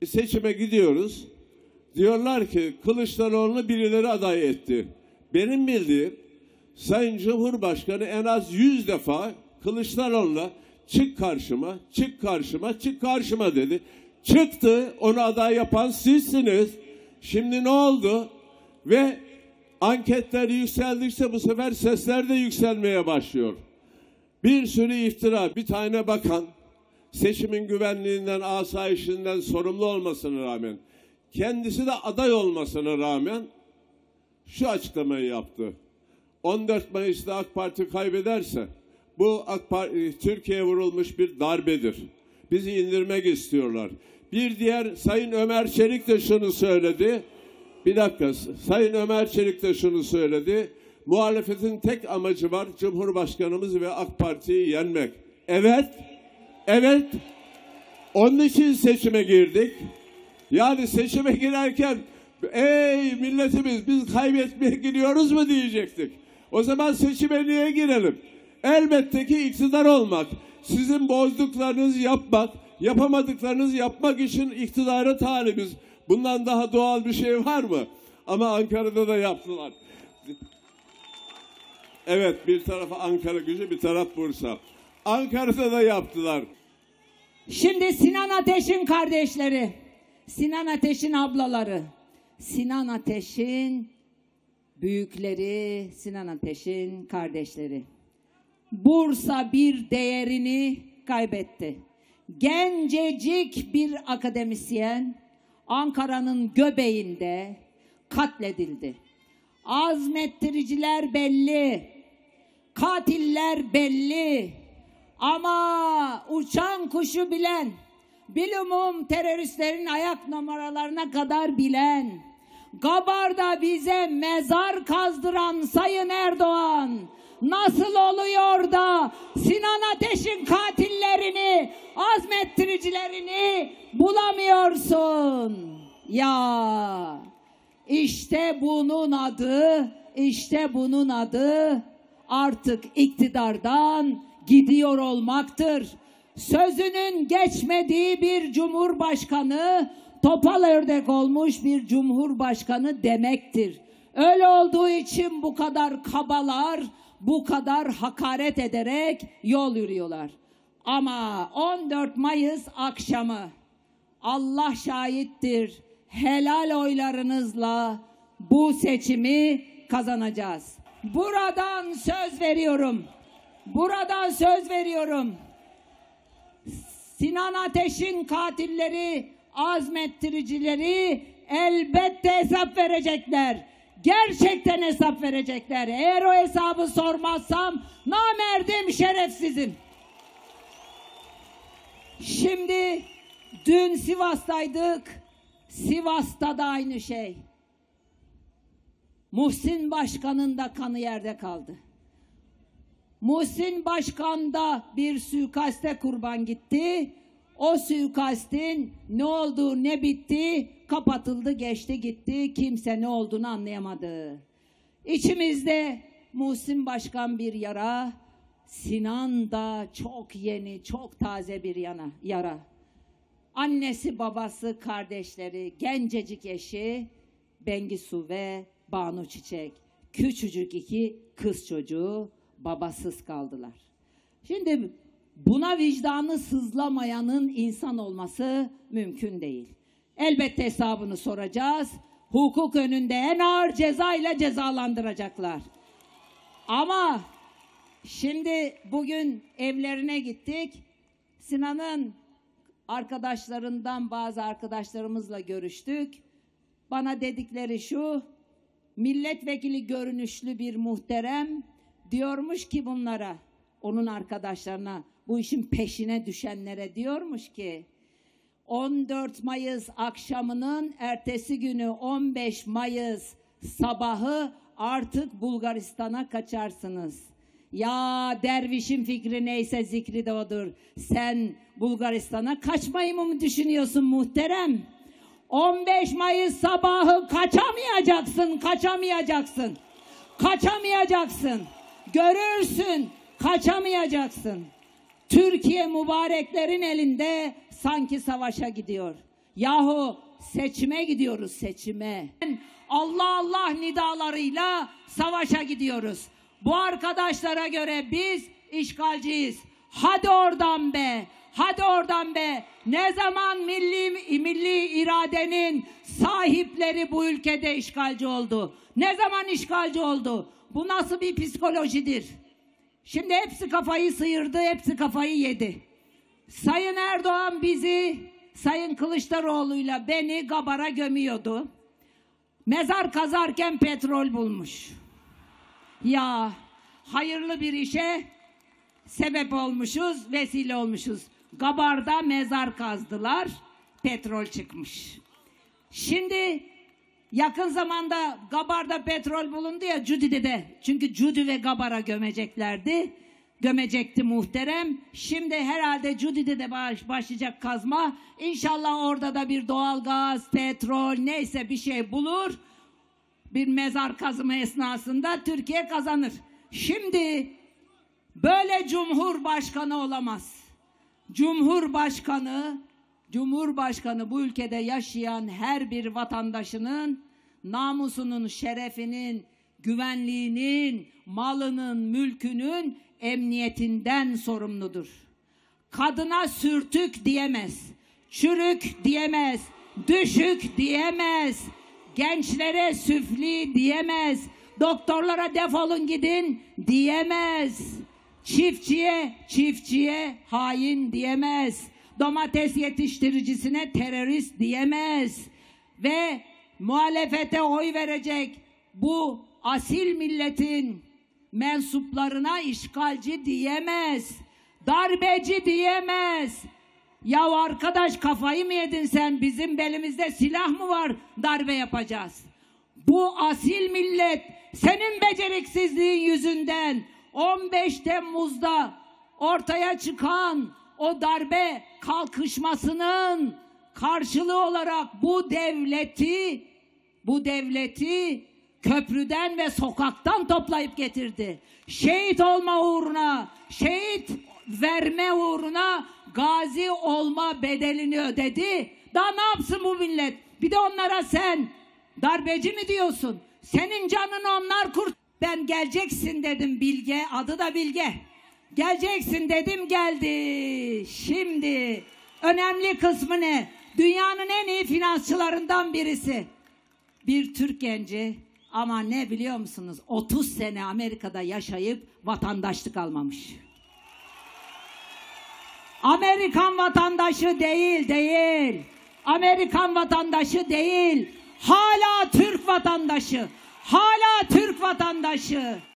seçime gidiyoruz. Diyorlar ki Kılıçdaroğlu'nu birileri aday etti. Benim bildiğim Sayın Cumhurbaşkanı en az 100 defa Kılıçdaroğlu'na çık karşıma, çık karşıma, çık karşıma dedi. Çıktı, onu aday yapan sizsiniz. Şimdi ne oldu? Ve anketler yükseldikçe bu sefer sesler de yükselmeye başlıyor. Bir sürü iftira, bir tane bakan seçimin güvenliğinden, asayişinden sorumlu olmasına rağmen, kendisi de aday olmasına rağmen şu açıklamayı yaptı. 14 Mayıs'ta AK Parti kaybederse bu AK Parti Türkiye'ye vurulmuş bir darbedir. Bizi indirmek istiyorlar. Bir diğer Sayın Ömer Çelik de şunu söyledi. Bir dakika, Sayın Ömer Çelik de şunu söyledi. Muhalefetin tek amacı var, Cumhurbaşkanımız ve AK Parti'yi yenmek. Evet, evet. Onun için seçime girdik. Yani seçime girerken, ey milletimiz biz kaybetmeye gidiyoruz mu diyecektik. O zaman seçime niye girelim? Elbette ki iktidar olmak. Sizin bozduklarınız yapmak, yapamadıklarınız yapmak için iktidara talibiz. Bundan daha doğal bir şey var mı? Ama Ankara'da da yaptılar. Evet, bir taraf Ankara Gücü, bir taraf Bursa. Ankara'da da yaptılar. Şimdi Sinan Ateş'in kardeşleri, Sinan Ateş'in ablaları, Sinan Ateş'in büyükleri, Sinan Ateş'in kardeşleri. Bursa bir değerini kaybetti. Gencecik bir akademisyen Ankara'nın göbeğinde katledildi. Azmettiriciler belli, katiller belli ama uçan kuşu bilen, bilumum teröristlerin ayak numaralarına kadar bilen, Gabar'da bize mezar kazdıran Sayın Erdoğan, nasıl oluyor da Sinan Ateş'in katillerini, azmettiricilerini bulamıyorsun? Ya işte bunun adı artık iktidardan gidiyor olmaktır. Sözünün geçmediği bir cumhurbaşkanı, topal ördek olmuş bir cumhurbaşkanı demektir. Öyle olduğu için bu kadar kabalar, bu kadar hakaret ederek yol yürüyorlar. Ama 14 Mayıs akşamı Allah şahittir, helal oylarınızla bu seçimi kazanacağız. Buradan söz veriyorum. Sinan Ateş'in katilleri, azmettiricileri elbette hesap verecekler. Gerçekten hesap verecekler. Eğer o hesabı sormazsam namerdim, şerefsizim. Şimdi dün Sivas'taydık. Sivas'ta da aynı şey. Muhsin Başkan'ın da kanı yerde kaldı. Muhsin Başkan da bir suikaste kurban gitti. O suikastin ne olduğu ne bitti, kapatıldı, geçti gitti. Kimse ne olduğunu anlayamadı. İçimizde Muhsin Başkan bir yara, Sinan da çok yeni, çok taze bir yara. Annesi, babası, kardeşleri, gencecik eşi Bengisu ve Banu Çiçek. Küçücük 2 kız çocuğu babasız kaldılar. Şimdi buna vicdanı sızlamayanın insan olması mümkün değil. Elbette hesabını soracağız. Hukuk önünde en ağır ceza ile cezalandıracaklar. Ama şimdi bugün evlerine gittik. Sinan'ın arkadaşlarından bazı arkadaşlarımızla görüştük. Bana dedikleri şu: milletvekili görünüşlü bir muhterem diyormuş ki bunlara, onun arkadaşlarına, bu işin peşine düşenlere diyormuş ki 14 Mayıs akşamının ertesi günü 15 Mayıs sabahı artık Bulgaristan'a kaçarsınız. Ya dervişin fikri neyse zikri de odur. Sen Bulgaristan'a kaçmayı mı düşünüyorsun muhterem? 15 Mayıs sabahı kaçamayacaksın. Görürsün, kaçamayacaksın. Türkiye mübareklerin elinde sanki savaşa gidiyor. Yahu seçime gidiyoruz, seçime. Allah Allah nidalarıyla savaşa gidiyoruz. Bu arkadaşlara göre biz işgalciyiz. Hadi oradan be, hadi oradan be. Ne zaman milli iradenin sahipleri bu ülkede işgalci oldu? Ne zaman işgalci oldu? Bu nasıl bir psikolojidir? Şimdi hepsi kafayı sıyırdı, hepsi kafayı yedi. Sayın Erdoğan bizi, Sayın Kılıçdaroğlu'yla beni Gabar'a gömüyordu. Mezar kazarken petrol bulmuş. Ya hayırlı bir işe sebep olmuşuz, vesile olmuşuz. Gabar'da mezar kazdılar, petrol çıkmış. Şimdi yakın zamanda Gabar'da petrol bulundu ya, Cudi'de de. Çünkü Cudi ve Gabar'a gömeceklerdi. Gömecekti muhterem. Şimdi herhalde Cudi'de de başlayacak kazma. İnşallah orada da bir doğalgaz, petrol neyse bir şey bulur. Bir mezar kazımı esnasında Türkiye kazanır. Şimdi böyle Cumhurbaşkanı olamaz. Cumhurbaşkanı bu ülkede yaşayan her bir vatandaşının namusunun, şerefinin, güvenliğinin, malının, mülkünün emniyetinden sorumludur. Kadına sürtük diyemez, çürük diyemez, düşük diyemez, gençlere süfli diyemez, doktorlara defolun gidin diyemez, çiftçiye hain diyemez, domates yetiştiricisine terörist diyemez ve muhalefete oy verecek bu asil milletin mensuplarına işgalci diyemez, darbeci diyemez. Ya arkadaş kafayı mı yedin sen? Bizim belimizde silah mı var darbe yapacağız? Bu asil millet senin beceriksizliğin yüzünden 15 Temmuz'da ortaya çıkan o darbe kalkışmasının karşılığı olarak bu devleti köprüden ve sokaktan toplayıp getirdi. Şehit olma uğruna, şehit verme uğruna gazi olma bedelini ödedi. Daha ne yapsın bu millet? Bir de onlara sen darbeci mi diyorsun? Senin canını onlar Ben geleceksin dedim Bilge, adı da Bilge. Geleceksin dedim, geldi. Şimdi önemli kısmı ne? Dünyanın en iyi finansçılarından birisi. Bir Türk genci ama ne biliyor musunuz? 30 sene Amerika'da yaşayıp vatandaşlık almamış. Amerikan vatandaşı değil. Amerikan vatandaşı değil. Hala Türk vatandaşı.